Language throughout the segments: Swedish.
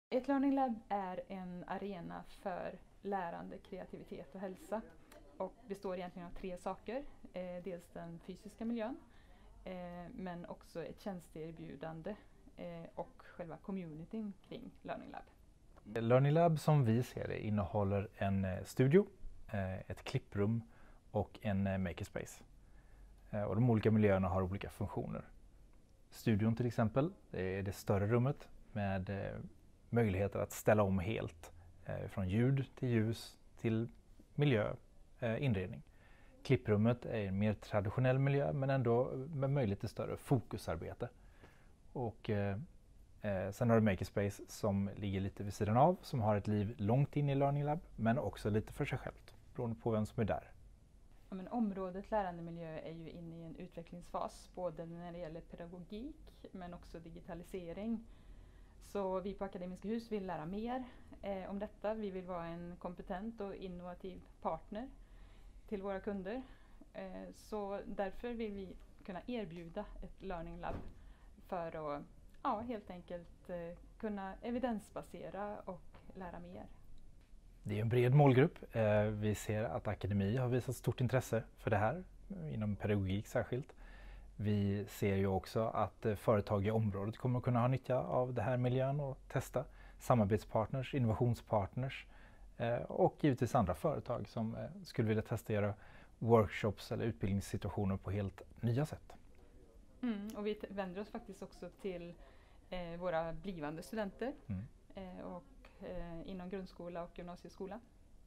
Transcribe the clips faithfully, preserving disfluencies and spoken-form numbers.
Ett Learning Lab är en arena för lärande, kreativitet och hälsa och består egentligen av tre saker. Eh, dels den fysiska miljön, eh, men också ett tjänsteerbjudande eh, och själva communityn kring Learning Lab. Learning Lab som vi ser det innehåller en studio, ett klipprum och en makerspace. Och de olika miljöerna har olika funktioner. Studion till exempel, det är det större rummet med möjligheter att ställa om helt från ljud till ljus till miljö, inredning. Klipprummet är en mer traditionell miljö men ändå med möjlighet till större fokusarbete. Och eh, sen har du Makerspace som ligger lite vid sidan av, som har ett liv långt in i Learning Lab men också lite för sig självt, beroende på vem som är där. Ja, men området lärandemiljö är ju inne i en utvecklingsfas, både när det gäller pedagogik men också digitalisering. Så vi på Akademiska Hus vill lära mer eh, om detta. Vi vill vara en kompetent och innovativ partner till våra kunder. Eh, så därför vill vi kunna erbjuda ett Learning Lab för att ja, helt enkelt eh, kunna evidensbasera och lära mer. Det är en bred målgrupp. Eh, vi ser att akademi har visat stort intresse för det här, inom pedagogik särskilt. Vi ser ju också att företag i området kommer att kunna ha nytta av det här miljön och testa. Samarbetspartners, innovationspartners och givetvis andra företag som skulle vilja testa göra workshops eller utbildningssituationer på helt nya sätt. Mm, och vi vänder oss faktiskt också till eh, våra blivande studenter mm. eh, och, eh, inom grundskola och gymnasieskola.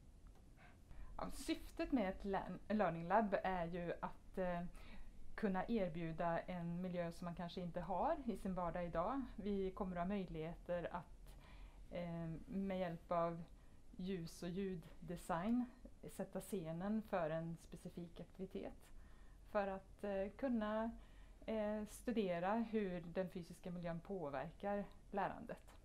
Ja, syftet med ett Learning Lab är ju att eh, kunna erbjuda en miljö som man kanske inte har i sin vardag idag. Vi kommer att ha möjligheter att eh, med hjälp av ljus- och ljuddesign sätta scenen för en specifik aktivitet. För att eh, kunna eh, studera hur den fysiska miljön påverkar lärandet.